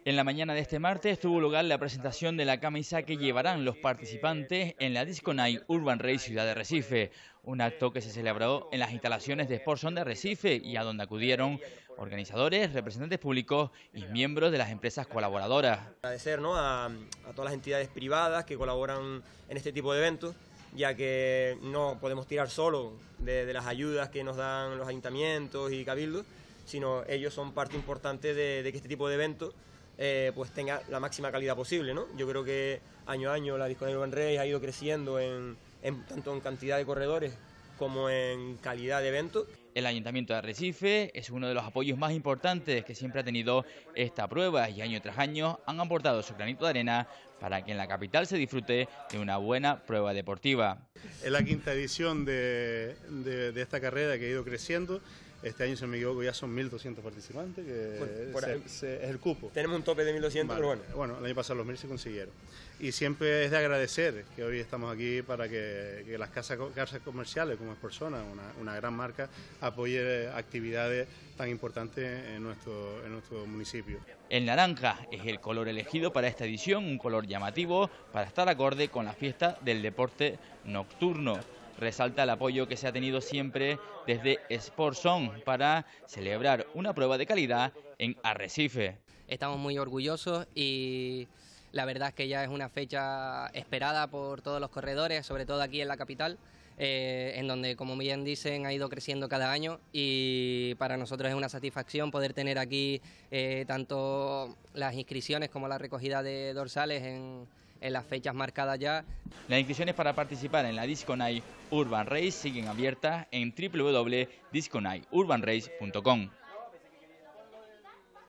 En la mañana de este martes tuvo lugar la presentación de la camisa que llevarán los participantes en la Disco Night Urban Race Ciudad de Recife, un acto que se celebró en las instalaciones de Sportzone de Recife y a donde acudieron organizadores, representantes públicos y miembros de las empresas colaboradoras. Agradecer, ¿no?, a todas las entidades privadas que colaboran en este tipo de eventos, ya que no podemos tirar solo de las ayudas que nos dan los ayuntamientos y cabildos, sino ellos son parte importante de que este tipo de eventos pues tenga la máxima calidad posible, ¿no? Yo creo que año a año la Disco Night Urban Race ha ido creciendo tanto en cantidad de corredores como en calidad de eventos. El Ayuntamiento de Arrecife es uno de los apoyos más importantes que siempre ha tenido esta prueba y año tras año han aportado su granito de arena para que en la capital se disfrute de una buena prueba deportiva. Es la quinta edición de esta carrera que ha ido creciendo. Este año, si no me equivoco, ya son 1.200 participantes, que es el cupo. Tenemos un tope de 1.200, vale, pero bueno, el año pasado los 1.000 se consiguieron. Y siempre es de agradecer que hoy estamos aquí para que las casas comerciales como Sportzone, una gran marca, apoye actividades tan importantes en nuestro municipio. El naranja es el color elegido para esta edición, un color llamativo para estar acorde con la fiesta del deporte nocturno. Resalta el apoyo que se ha tenido siempre desde Sportzone para celebrar una prueba de calidad en Arrecife. Estamos muy orgullosos y la verdad es que ya es una fecha esperada por todos los corredores, sobre todo aquí en la capital, en donde, como bien dicen, ha ido creciendo cada año y para nosotros es una satisfacción poder tener aquí tanto las inscripciones como la recogida de dorsales en las fechas marcadas ya. Las inscripciones para participar en la Disco Night Urban Race siguen abiertas en www.disconighturbanrace.com.